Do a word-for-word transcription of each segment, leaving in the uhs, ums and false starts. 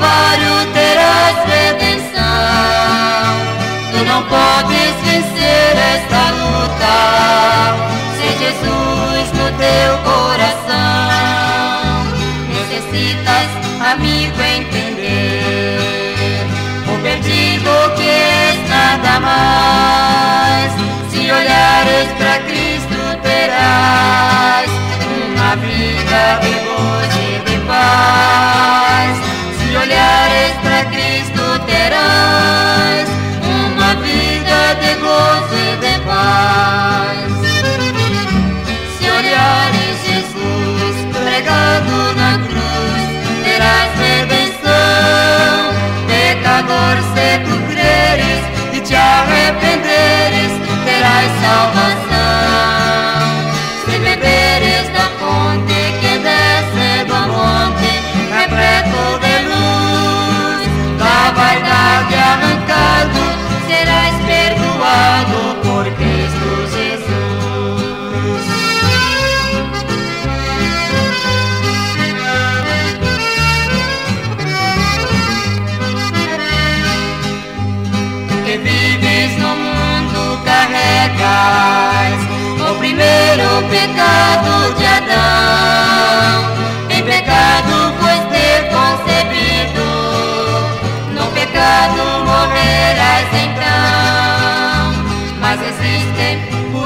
Calvário terás redenção. Tu não podes vencer esta luta sem Jesus no teu coração. Necessitas, amigo, entender o perdido que és nada mais. Se olhares para Cristo terás uma vida de gozo e de paz. Se olhares para Cristo terás uma vida de gozo e de paz. Se olhares Jesus pregado na cruz, terás redenção. Pecador, se tu creres e te arrependeres, terás salvação. Se beberes da fonte que desce do monte, repleto de luz, da vaidade arrancado, serás perdoado por Cristo Jesus. Que vives no mundo carregas o primeiro pecado de Adão. Em pecado foste concebido, no pecado morrerás então. Mas existe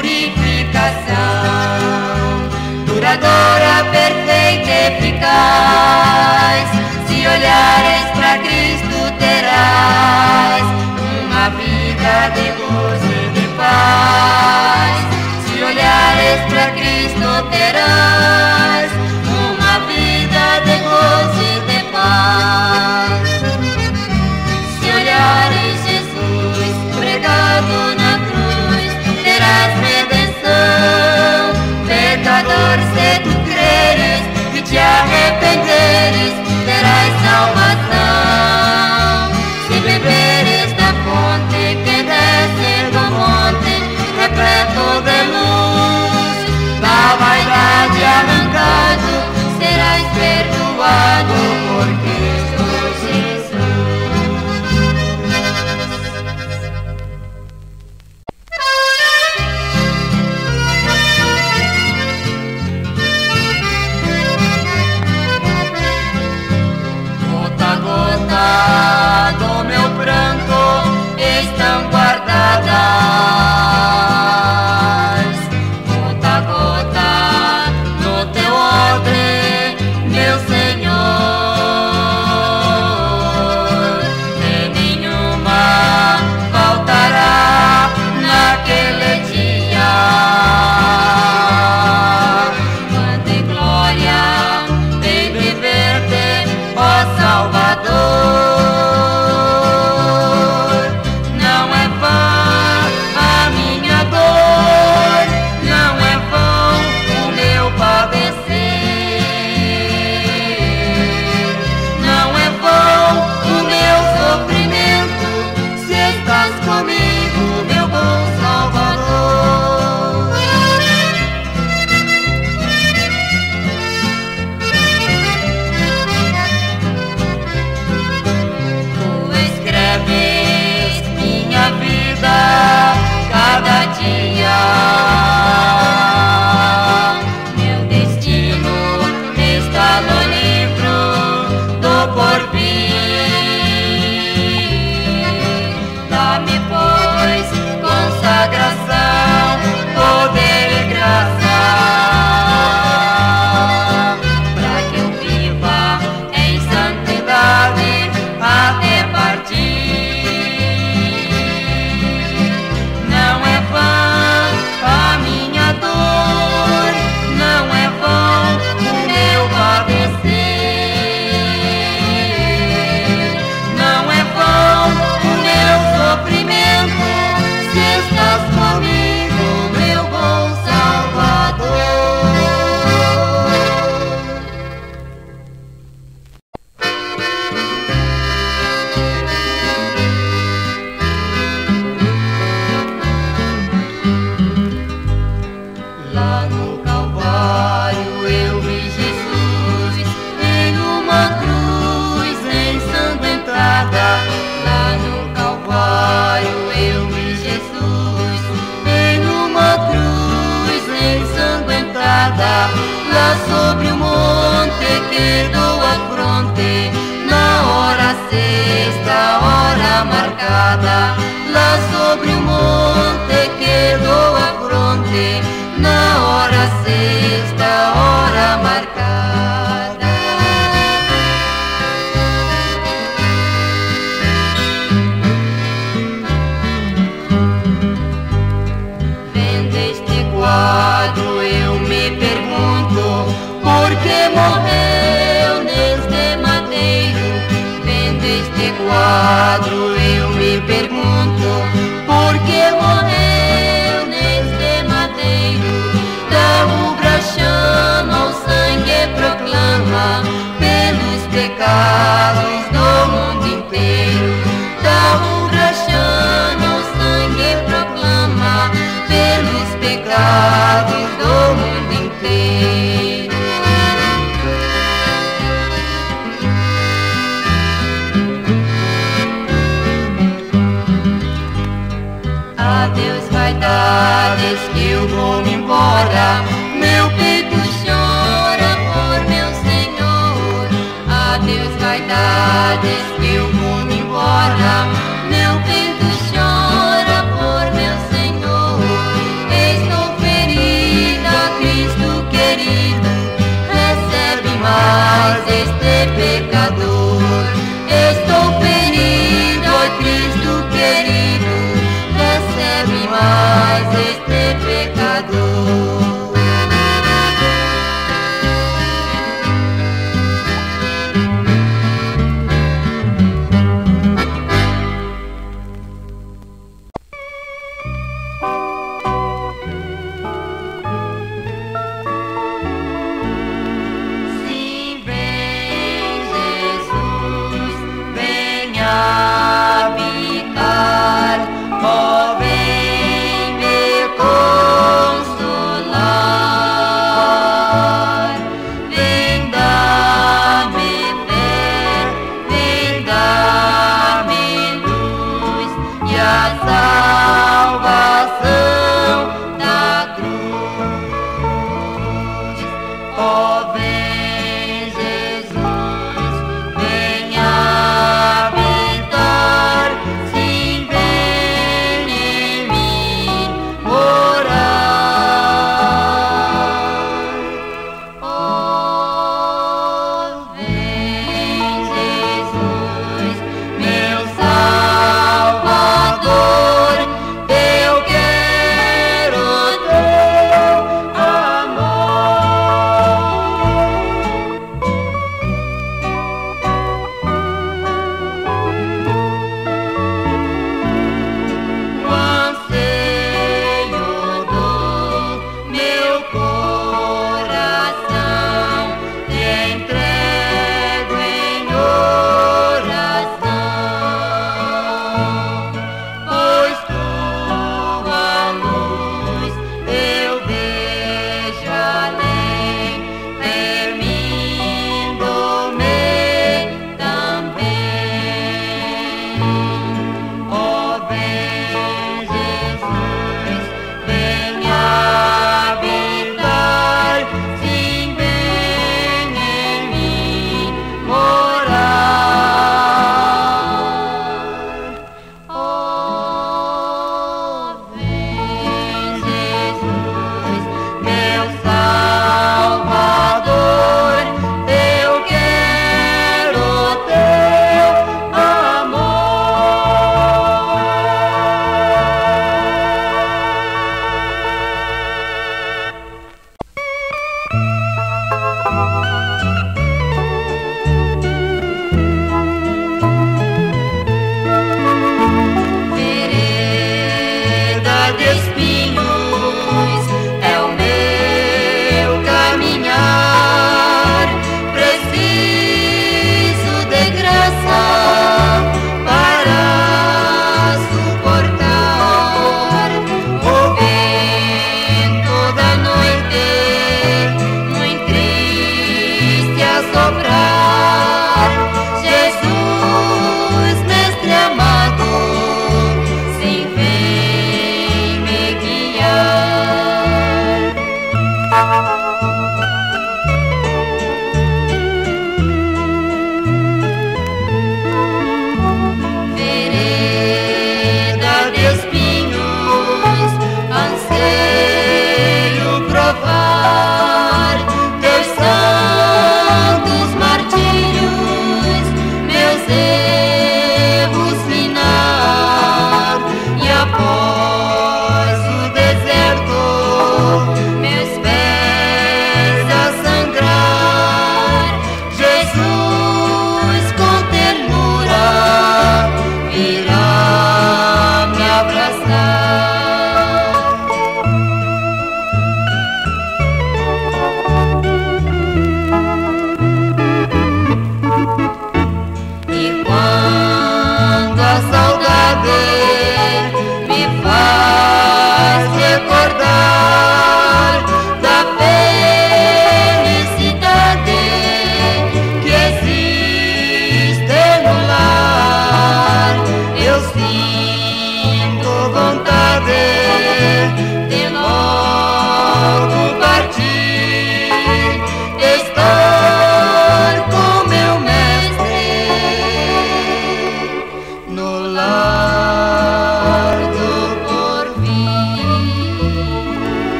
purificação duradoura, perfeita e eficaz. Se olhares para Cristo terás uma vida de gozo e de paz. Se olhares para Cristo terás uma vida de gozo e de paz. Se olhares Jesus pregado na cruz, terás redenção. Pecador, se tu creres e te arrependeres, terás salvação. Se beberes da fonte que desce do monte, repleto de luz, da vaidade arrancada, vaidades que eu vou me embora. Meu peito chora por meu Senhor. Adeus, vaidades que eu vou me embora. Meu peito chora por meu Senhor. Estou ferida, Cristo querido, recebe mais este pecador. Estou ferida, Cristo querido, recebe mais este pecador.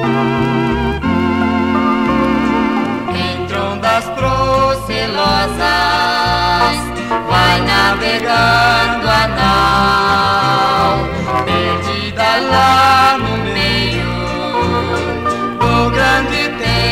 Entre ondas procelosas vai navegando a nau, perdida lá no meio do grande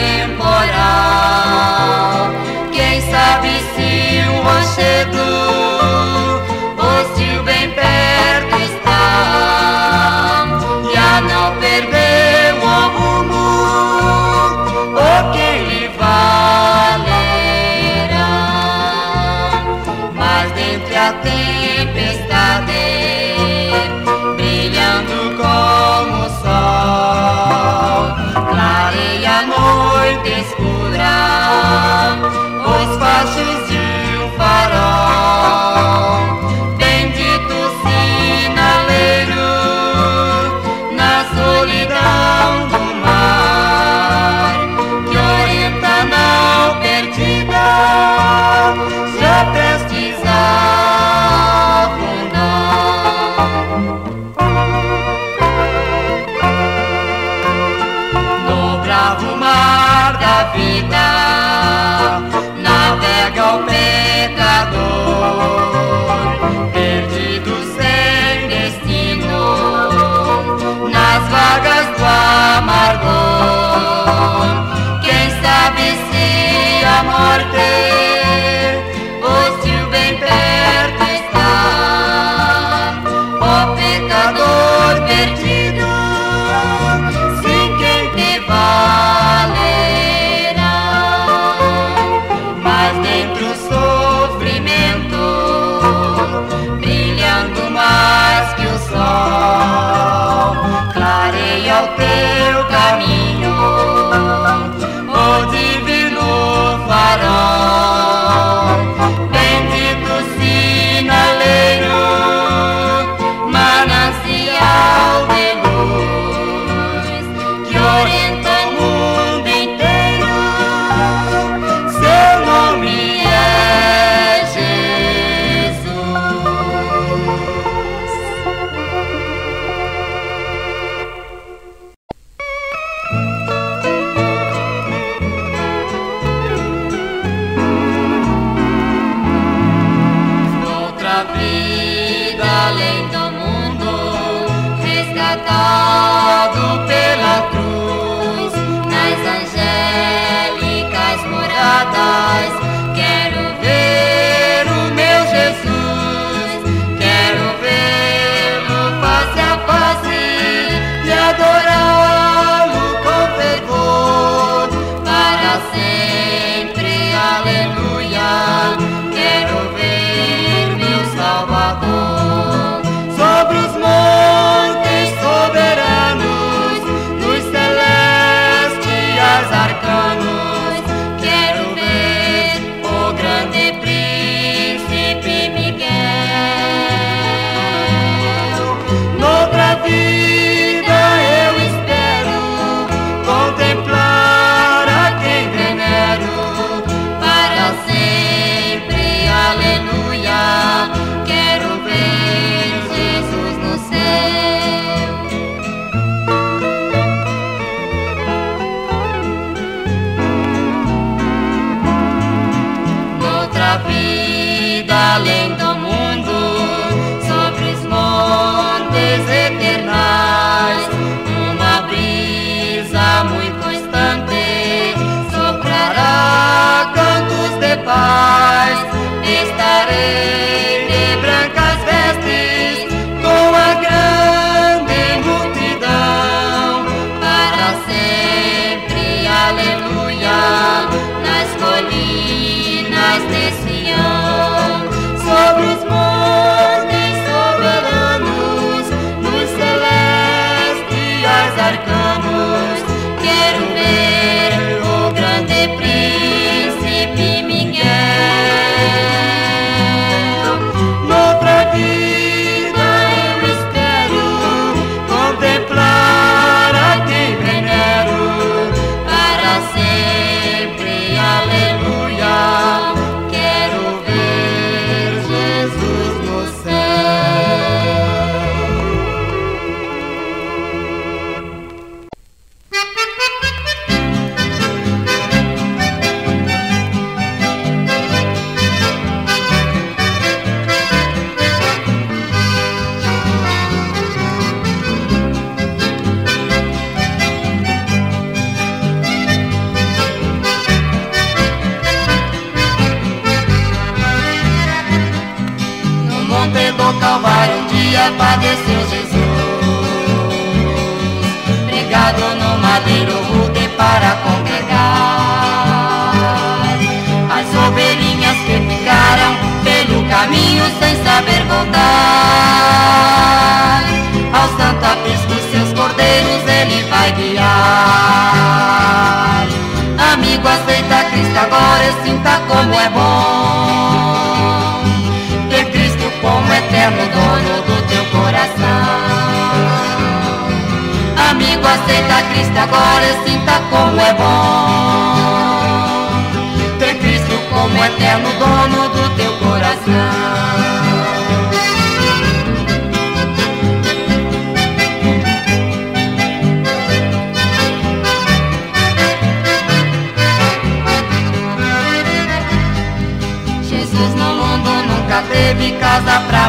temporal. Quem sabe se um rochedo hostil bem perto está, e a não perder o rumo, ou quem lhe valerá. Mas dentre a tempestade, brilhando como o sol, clareia a noite escura os fachos de um farol. Bendito sinaleiro na solidão do mar, que orienta a nau perdida, já prestes a afundar. No bravo mar da vida navega o pecador, perdido sem destino nas vagas do amargor. Quem sabe se a morte hostil bem perto está, ó pecador perdido, sem quem te valerá. Mas dentro do sofrimento, brilhando mais que o sol, clareia o teu caminho, o divino farol. Bendito sinaleiro, manancial de luz, que orienta o mundo inteiro. Seu nome é outra vida além do mundo, resgatado pela cruz, nas angélicas moradas. Quero ver o meu Jesus, quero vê-lo face a face e adorá-lo com fervor para sempre. Aleluia. Quero ver meu Salvador sobre os montes soberanos, nos celestiais arcanos. Quero ver o grande príncipe Miguel. Noutra vida eu espero contemplar a quem venero para sempre. Aleluia. Quero ver Jesus no céu. Noutra vida além do mundo, sobre os montes eternais, uma brisa muito constante soprará cantos de paz. Estarei de brancas vestes com a grande multidão para sempre. Aleluia. Nas colinas de Sião, verdadeiro rude para congregar as ovelhinhas que ficaram pelo caminho sem saber voltar. Ao santo aprisco seus cordeiros ele vai guiar. Amigo, aceita Cristo agora e sinta como é bom ter Cristo como eterno dono do teu coração. Amigo, aceita Cristo agora e sinta como é bom ter Cristo como eterno dono do teu coração. Teve casa pra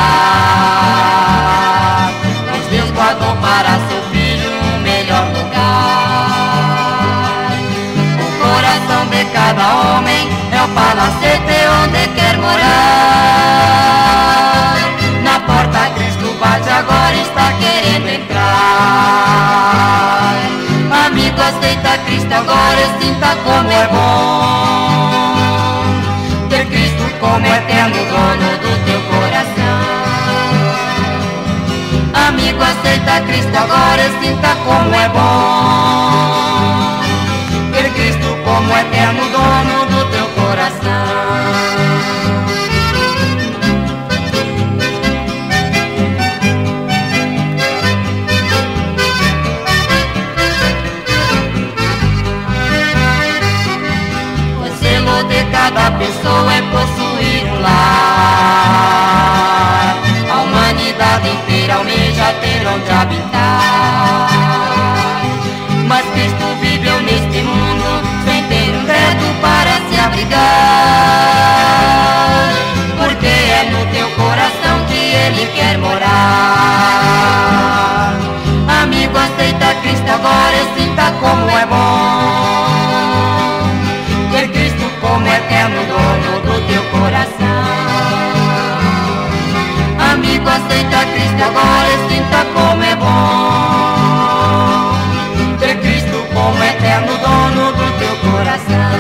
morar, mas Deus guardou para seu filho um melhor lugar. O coração de cada homem é o palacete onde quer morar. Na porta Cristo bate agora, está querendo entrar. Amigo, aceita Cristo agora e sinta como é bom ter Cristo como eterno dono do teu coração. Amigo, aceita Cristo agora e sinta como é bom ter Cristo como eterno dono do teu coração. O zelo de cada pessoa é possuir um lar. A humanidade inteira almeja ter onde habitar, mas Cristo viveu neste mundo sem ter um teto para se abrigar, porque é no teu coração que Ele quer morar. Amigo, aceita Cristo agora e sinta como é bom ter Cristo como eterno dono do teu coração. Amigo, aceita Cristo agora e sinta como é bom ter Cristo como eterno dono do teu coração.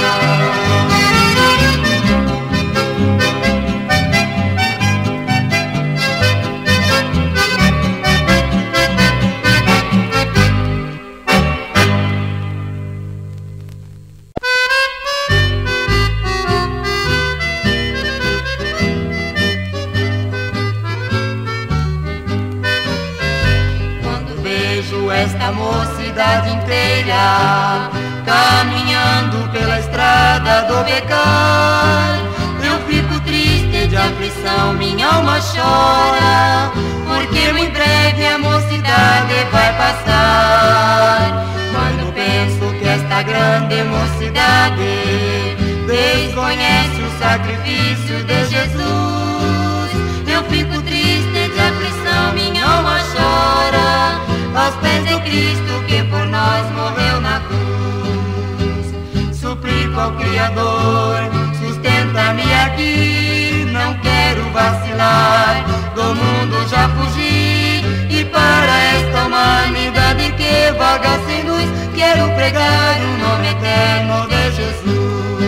Esta mocidade inteira caminhando pela estrada do pecar, eu fico triste de aflição, minha alma chora, porque muito em breve a mocidade vai passar. Quando penso que esta grande mocidade desconhece o sacrifício de Jesus, eu fico triste de aflição, minha alma chora, aos pés de Cristo que por nós morreu na cruz. Suplico ao Criador, sustenta-me aqui, não quero vacilar, do mundo já fugi, e para esta humanidade que vaga sem luz, quero pregar o nome eterno de Jesus.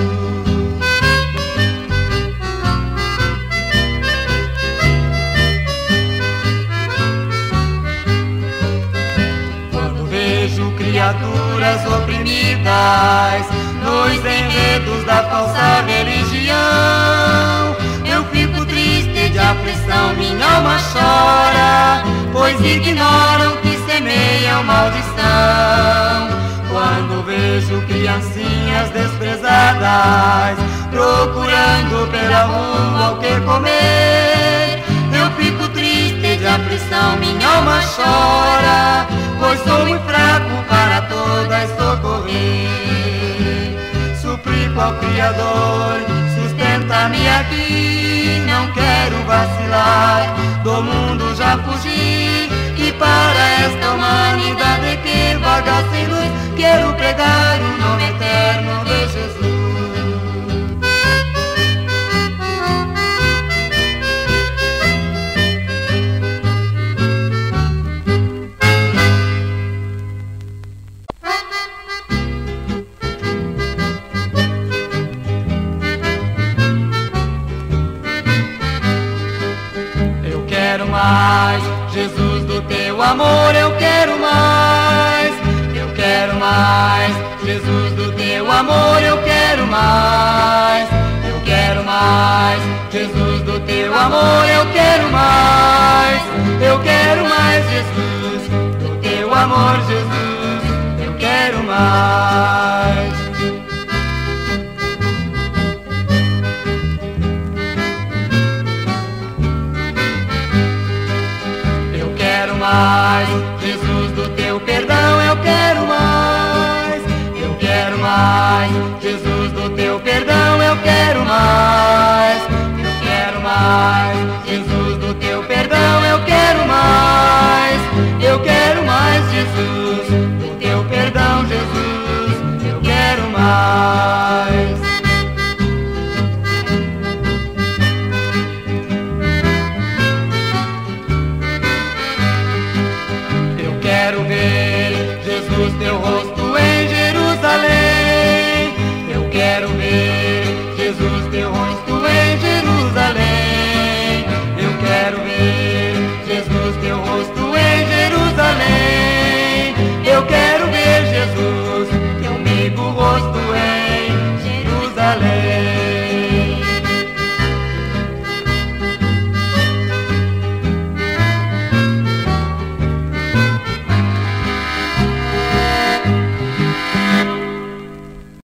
Criaturas oprimidas nos enredos da falsa religião, eu fico triste de aflição, minha alma chora, pois ignoram que semeiam maldição. Quando vejo criancinhas desprezadas procurando pela rua o que comer, eu fico triste de aflição, minha alma chora, pois sou muito fraco para todas socorrer. Suplico ao Criador, sustenta-me aqui, não quero vacilar, do mundo já fugi, e para esta humanidade que vaga sem luz, quero pregar o nome eterno de Jesus. Música. mais, Jesus, do teu amor eu quero mais. Eu quero mais, Jesus, do teu amor eu quero mais. Eu quero mais, Jesus, do teu amor, Jesus, eu quero mais. Eu quero mais, Jesus, do teu perdão eu quero mais. Eu quero mais, Jesus, do teu perdão eu quero mais. Eu quero mais, Jesus, do teu perdão eu quero mais. Eu quero mais, Jesus, do teu perdão, Jesus, eu quero mais. Eu quero ver, Jesus, teu rosto